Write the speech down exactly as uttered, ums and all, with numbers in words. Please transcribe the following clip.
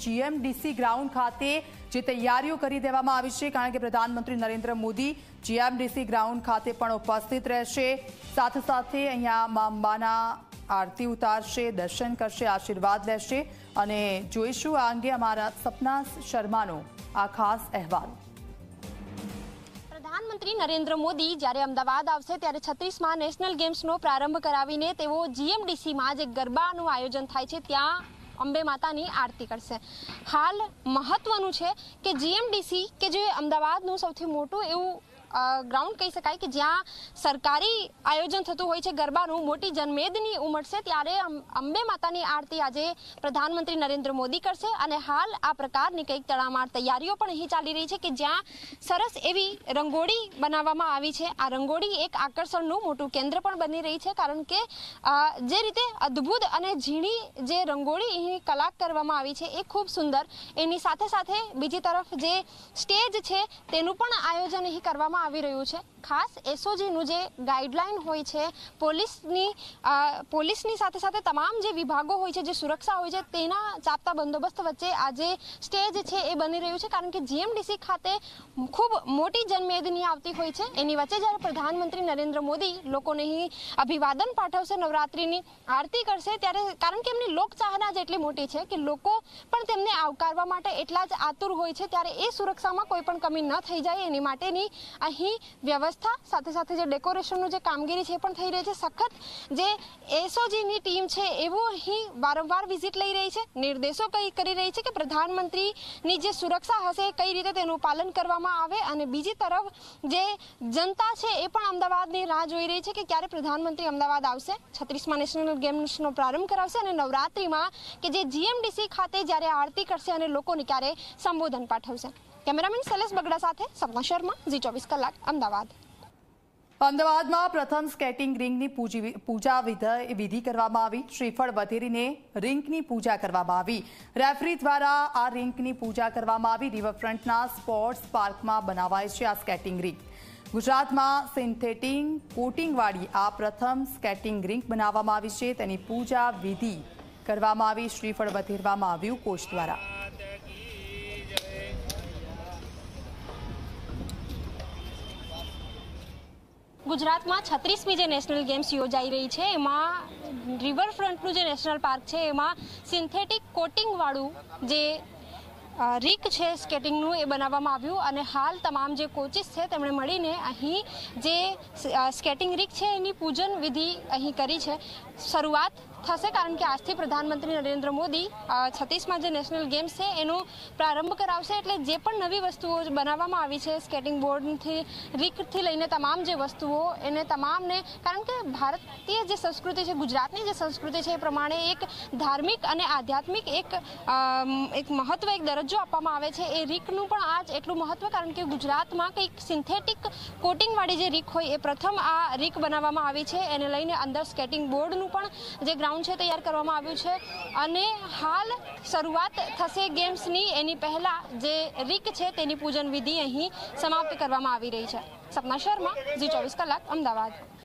GMDC ground ખાતે જે તૈયારીઓ કરી દેવામાં આવી છે, કારણ કે પ્રધાનમંત્રી નરેન્દ્ર મોદી જીએમડીસી ગ્રાઉન્ડ ખાતે પણ ઉપસ્થિત રહેશે। સાથે સાથે અહીંયા મા અંબાના આરતી ઉતારશે, દર્શન કરશે, આશીર્વાદ લેશે અને જોઈશું આ અંગે અમારા સપના શર્માનો આ ખાસ અહેવાલ। પ્રધાનમંત્રી નરેન્દ્ર મોદી જ્યારે અમદાવાદ આવશે ત્યારે છત્રીસમાં નેશનલ ગેમ્સનો પ્રારંભ કરાવીને તેઓ જીએમડીસીમાં જે ગરબાનું આયોજન થાય છે ત્યાં અંબે માતાની આરતી કરશે। હાલ મહત્વનું છે કે જીએમડીસી કે જે અમદાવાદનું સૌથી મોટું એવું ગ્રાઉન્ડ કહી શકાય કે જ્યાં સરકારી આયોજન થતું હોય છે ગરબાનું, મોટી જનમેદની ઉમટશે, ત્યારે અંબે માતાની આરતી આજે પ્રધાનમંત્રી નરેન્દ્ર મોદી કરશે। અને હાલ આ પ્રકારની કંઈક તડામાર તૈયારીઓ પણ અહીં ચાલી રહી છે કે જ્યાં સરસ એવી રંગોળી બનાવવામાં આવી છે। આ રંગોળી એક આકર્ષણનું મોટું કેન્દ્ર પણ બની રહી છે, કારણ કે જે રીતે અદ્ભુત અને ઝીણી જે રંગોળી અહીં કલા કરવામાં આવી છે એ ખૂબ સુંદર। એની સાથે સાથે બીજી તરફ જે સ્ટેજ છે તેનું પણ આયોજન અહીં કરવામાં આવી રહ્યું છે। ખાસ એસઓજીનું જે ગાઈડલાઈન હોય છે, પોલીસની પોલીસની સાથે સાથે તમામ જે વિભાગો હોય છે, જે સુરક્ષા હોય છે, તેના ચાપતા બંદોબસ્ત વચ્ચે આ જે સ્ટેજ છે એ બની રહ્યું છે, કારણ કે જીએમડીસી ખાતે ખૂબ મોટી જનમેદની આવતી હોય છે। એની વચ્ચે જ્યારે પ્રધાનમંત્રી નરેન્દ્ર મોદી લોકોને અહીં અભિવાદન પાઠવશે, નવરાત્રિની આરતી કરશે, ત્યારે કારણ કે એમની લોકચાહના જ એટલી મોટી છે કે લોકો પણ તેમને આવકારવા માટે એટલા જ આતુર હોય છે, ત્યારે એ સુરક્ષામાં કોઈ પણ કમી ન થઈ જાય એની માટેની અહીં વ્યવસ્થા સાથે સાથે જે ડેકોરેશનનું જે કામગીરી છે પણ થઈ રહી છે। સખત જે એસઓજીની ટીમ છે એવું અહીં વારંવાર વિઝિટ લઈ રહી છે, નિર્દેશો કઈ કરી રહી છે કે પ્રધાનમંત્રીની જે સુરક્ષા હશે કઈ રીતે તેનું પાલન કરવામાં આવે। અને બીજી તરફ જે જનતા છે એ પણ અમદાવાદની રાહ જોઈ રહી છે કે ક્યારે પ્રધાનમંત્રી અમદાવાદ આવશે, છત્રીસમાં નેશનલ ગેમ્સનો પ્રારંભ કરાવશે અને નવરાત્રિમાં કે જે જીએમડીસી ખાતે જ્યારે આરતી કરશે અને લોકોને ક્યારે સંબોધન પાઠવશે। કેમેરામેન શૈલેષ બગડા સાથે સપના શર્મા, ઝી ચોવીસ કલાક, અમદાવાદ। અમદાવાદમાં પ્રથમ સ્કેટિંગ રિંગની પૂજા વિધિ કરવામાં આવી। શ્રીફળ વધેરીને રિંગની પૂજા કરવામાં આવી। રેફરી દ્વારા આ રિંગની પૂજા કરવામાં આવી। રિવરફ્રન્ટના સ્પોર્ટ્સ પાર્કમાં બનાવાય છે આ સ્કેટિંગ રિંગ। ગુજરાતમાં સિન્થેટિક કોટિંગવાળી આ પ્રથમ સ્કેટિંગ રિંગ બનાવવામાં આવી છે, તેની પૂજા વિધિ કરવામાં આવી। શ્રીફળ વધેરવામાં આવ્યું કોચ દ્વારા। ગુજરાતમાં છત્રીસમી જે નેશનલ ગેમ્સ યોજાઈ રહી છે એમાં રિવરફ્રન્ટનું જે નેશનલ પાર્ક છે એમાં સિન્થેટિક કોટિંગવાળું જે રીક છે સ્કેટિંગનું એ બનાવવામાં આવ્યું અને હાલ તમામ જે કોચિસ છે તેમણે મળીને અહીં જે સ્કેટિંગ રીક છે એની પૂજન વિધિ અહીં કરી છે। શરૂઆત થશે કારણ કે આજથી પ્રધાનમંત્રી નરેન્દ્ર મોદી છત્રીસમાં જે નેશનલ ગેમ્સ છે એનો પ્રારંભ કરાવશે, એટલે જે પણ નવી વસ્તુઓ બનાવવામાં આવી છે સ્કેટિંગ બોર્ડથી રીકથી લઈને તમામ જે વસ્તુઓ એને તમામને, કારણ કે ભારતીય જે સંસ્કૃતિ છે, ગુજરાતની જે સંસ્કૃતિ છે એ પ્રમાણે એક ધાર્મિક અને આધ્યાત્મિક એક એક મહત્વ, એક દરજ્જો આપવામાં આવે છે। એ રીકનું પણ આ જ એટલું મહત્વ, કારણ કે ગુજરાતમાં કંઈક સિન્થેટિક કોટિંગવાળી જે રીક હોય એ પ્રથમ આ રીક બનાવવામાં આવી છે। એને લઈને અંદર સ્કેટિંગ બોર્ડનું પણ જે ગ્રાઉન્ડ છે તૈયાર કરવામાં આવ્યું છે અને હાલ શરૂઆત થશે ગેમ્સની, એની પહેલા જે રીક છે તેની પૂજન વિધિ અહીં સમાપ્ત કરવામાં આવી રહી છે। સપના શર્મા, ઝી ચોવીસ કલાક, અમદાવાદ।